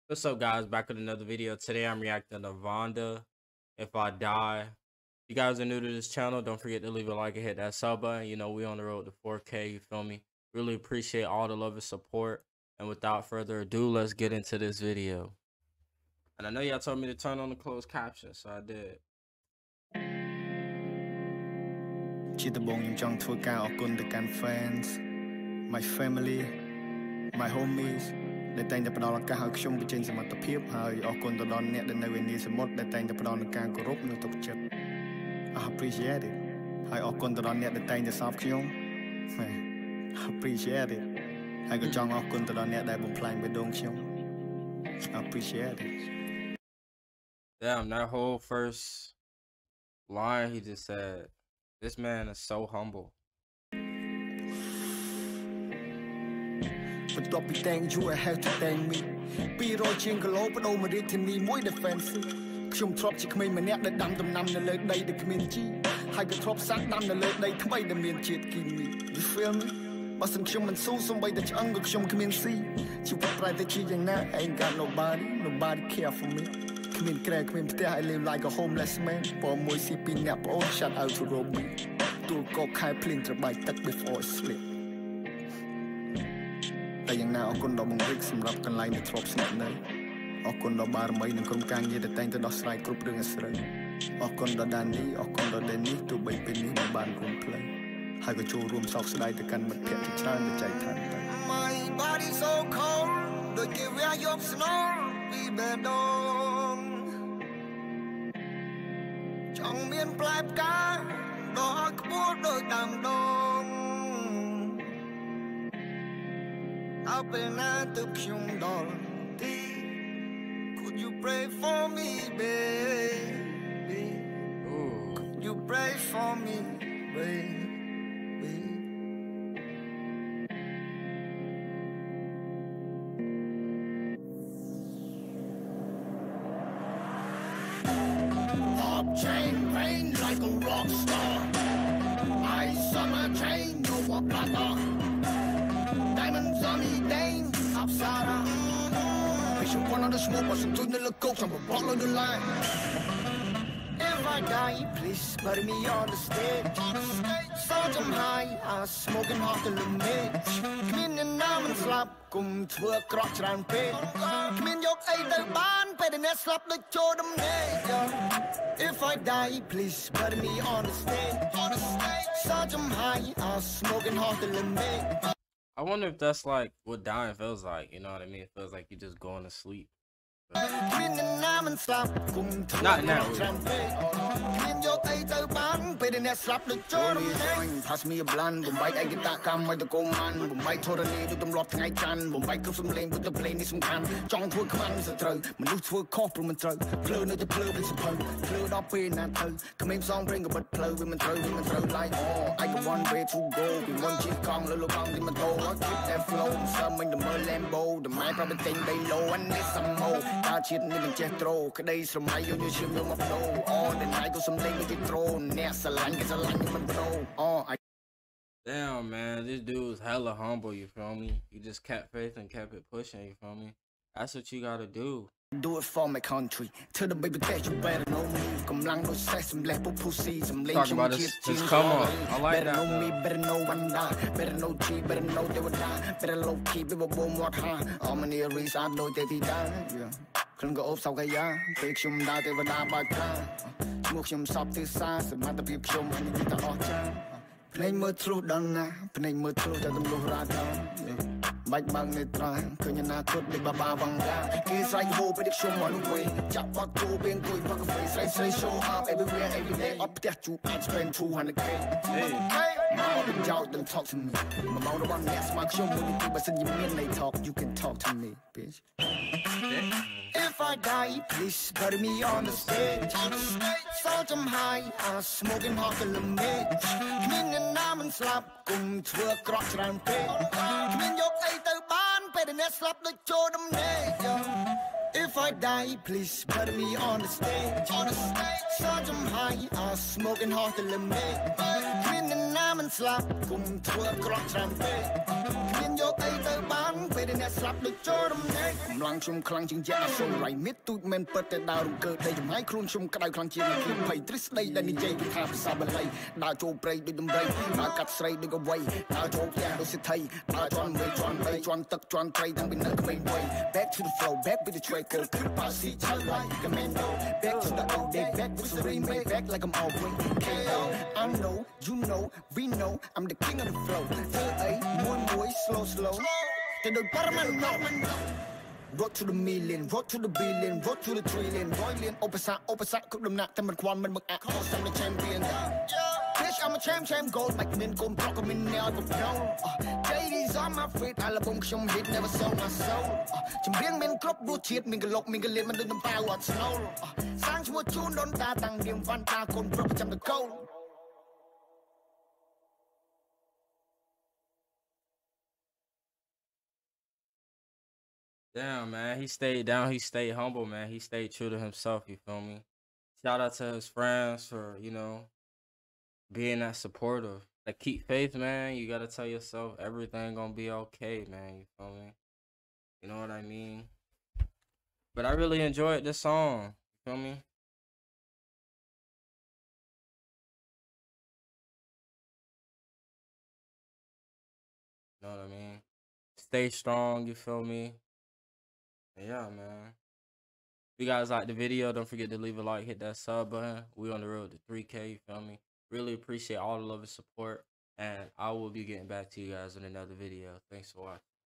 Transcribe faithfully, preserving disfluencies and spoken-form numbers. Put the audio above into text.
What's up, guys? Back with another video. Today I'm reacting to Vonda, If I Die. If you guys are new to this channel, don't forget to leave a like and hit that sub button. You know, we on the road to four K, you feel me? Really appreciate all the love and support. And without further ado, let's get into this video. And I know y'all told me to turn on the closed caption, so I did. ជាដំបូងខ្ញុំចង់ធ្វើការអរគុណទៅកាន់ fans my family my homies ដែលតែងតែផ្ដល់ឱកាសឲ្យខ្ញុំបញ្ចេញសមត្ថភាពហើយអរគុណទៅដល់អ្នកដែលនៅវេលាសមុទ្រដែលតែងតែផ្ដល់នូវការគោរពនិងទុកចិត្ត I appreciate it ហើយអរគុណទៅដល់អ្នកដែលតែងតែសោកខ្ញុំ I appreciate it ហើយក៏ចង់អរគុណទៅដល់អ្នកដែលបំផ្លាញបេះដូងខ្ញុំ I appreciate it. Damn, that whole first line he just said. This man is so humble. បន្ទាប់ពីតែង you have to thank me ពីរយជាងគីឡូបដូរមករាជធានីមួយ defense ខ្ញុំធ្លាប់ជាក្មេងម្នាក់ដែលដាំដំណាំនៅលើដីដែលគ្មានជីហើយក៏ធ្លាប់សាកដាំនៅលើដីថ្មីដែលមានជាតិគីមី You feel me បើសិនខ្ញុំមិនស៊ូសូម្បីតែឆ្អឹងក៏ខ្ញុំគ្មានស៊ីជីវិតប្រែតែជាយ៉ាងណា ain't got nobody nobody care for me គ្មានក្រែគ្មានផ្ទះ I live like a homeless man ព្រមមួយស៊ីពីរអ្នកប្អូន shout out to Romy ទូលកកខែភ្លៀងត្របែកទឹក before sleep តែយ៉ាងណាអរគុណដល់បងរិកសម្រាប់កន្លែងដែលធ្លាប់ស្នាក់នៅអរគុណដល់បារមីនិងក្រុមការងារដែលតែងតែដោះស្រាយគ្រប់រឿងអាស្រូវអរគុណដល់ដានីអរគុណដល់ដេនីទោះបីពេលនេះមិនបានរួមផ្លូវហើយក៏ចូលរួមសោកស្ដាយទៅកាន់មិត្តភក្តិជាច្រើនដែលចែកឋានទៅ My body so cold ដូចគេវាយប់ស្នូលពីបេះដូងចង់មានផ្លែផ្កាដល់ខ្ពស់ដូចដើមដូងអើពេលណាទៅខ្ញុំដល់ទី Could you pray for me baby Could you pray for me baby Chain rain like a rock star. Ice on my chain, no more plata. Diamonds on me, dang, upside down. Patient one on the smoke, but some tune in the coke, some follow the line. If I die, please bury me on the stage. So I'm high, I'm smoking off the limit. Clean and I'm in slap, come to a crotch round pay. Clean your eight the band, pay the net slap the Jordan name. If I die, please bury me on the stage. On the stage, so I'm high, I'm smoking off the limit. I wonder if that's like what dying feels like. You know what I mean? It feels like you just going to sleep. Not now. Pass me a blunt, Bombay, I get that come with the command, Bombay totally to them lot night can, Bombay comes some lane with the plane is some can, John to a command is a throw, Manute to a compliment throw, Flow no the plug is a pug, Flowed up in that toe, come in song bring a but plow, women throw, women throw like, oh, I got one way to go, we one cheek kong, little kong in my toe, I keep that flow, some in the Merlambo, the my probably thing they low, and this some more. I cheat and even jet throw. Days from my you should know my flow. All the night go some thing with your throne. Yes, a line gets a line in my flow. Oh, I. Damn, man, this dude's hella humble. You feel me? You just kept faith and kept it pushing. You feel me? That's what you gotta do. Do it for my country. Tell the baby that you better know me. Come long no sex and black pussy. Some late talk about this. Just come on. I like better that. Better know me. Better know one die. Better know G. Better know they would die. Better low key. People won't walk high. All my nearest I know they be dying. Yeah. ខ្លួនក៏អូបសោកយ៉ាពេលខ្ញុំដើរទេវតាបាច់ខាឈ្មោះខ្ញុំសពទិសាសមត្ថភាពខ្ញុំអានេះទៅអស់ចាភ្នែកមើលធ្លុះដល់ណាភ្នែកមើលធ្លុះតែទម្លុះរ៉ាតបាច់បាំងនេត្រាឃើញអនាគតដូចបាបាវងកាគេស្រែកហូបពេលខ្ញុំមកនោះវិញចាប់បាត់គោពេលអង្គុយផឹកកាហ្វេស្រែកស្រែក show up everywhere every day អត់ផ្ទះជួប I spend two hundred K hey now the y'all don't talk to me មកមករបស់អ្នកស្មាក់ខ្ញុំមួយទីបើសិនជាមានន័យ talk you can talk to me bitch If I die, please bury me on the stage. So I'm high, I'm smoking hot the limit. Clean and I'm in slap, come to a crotch round pay. Clean your eight the band, pay the net slap the Jordan name. If I die, please bury me on the stage. On the stage, so I'm high, I'm smoking hot the limit. Clean and I'm in slap, come to a crotch round pay. Clean your eight the band, pay the net slap the Jordan name. កម្លាំងខ្ញុំខ្លាំងជាងយ៉ាសូរ៉ៃមីតទូចមិនពិតតែដើររំកើដីចំហាយខ្លួនខ្ញុំក្តៅខ្លាំងជាងខ្ញុំភ័យទ្រឹស្ដីដែលនិយាយពីថាភាសាបាលីដើរចូលព្រៃដូចដំរីដើរកាត់ស្រីដូចកវីដើរចូលផ្ទះដូចសិទ្ធិដើរជន់មេជន់ដីជន់ទឹកជន់ត្រីតាំងពីនៅក្មេងវ័យ Back to the flow back with the track គឺប៉ាស៊ីឆៅឡៃ Commando Back to the old day back with the remake back like I'm always K O I know you know we know I'm the king of the flowធ្វើអីមួយមួយ slow slow តែដូចប៉ារ៉ាម៉ាន់ណូ Road to the million road to the billion road to the trillion ร้อยเลียนឧបសគ្គឧបសគ្គគ្រប់ដំណាក់តែមិនខ្វល់មិនមកអាក់ខុសតាម champion Bitch I'm a champ champ gold បាច់មានកុំប្រកក៏មានអ្នកក៏ប្រង J D's on my feet អាល់ប៊ុមខ្ញុំ hit never sold my soul ចម្រៀងមានគ្រប់រសជាតិមានកលុកមានកលៀនមិនដូចដំប៉ៅអត់ស្នូលសាងឈ្មោះជូនដូនតាតាំងនាងវ៉ាន់តាកូនប្រុសប្រចាំតកូល Damn, man, he stayed down. He stayed humble, man. He stayed true to himself. You feel me? Shout out to his friends for you know being that supportive. Like keep faith, man. You gotta tell yourself everything gonna be okay, man. You feel me? You know what I mean? But I really enjoyed this song. You feel me? You know what I mean? Stay strong. You feel me? Yeah, man. If you guys like the video, don't forget to leave a like, hit that sub button. We on the road to three K, you feel me? Really appreciate all the love and support. And I will be getting back to you guys in another video. Thanks for watching.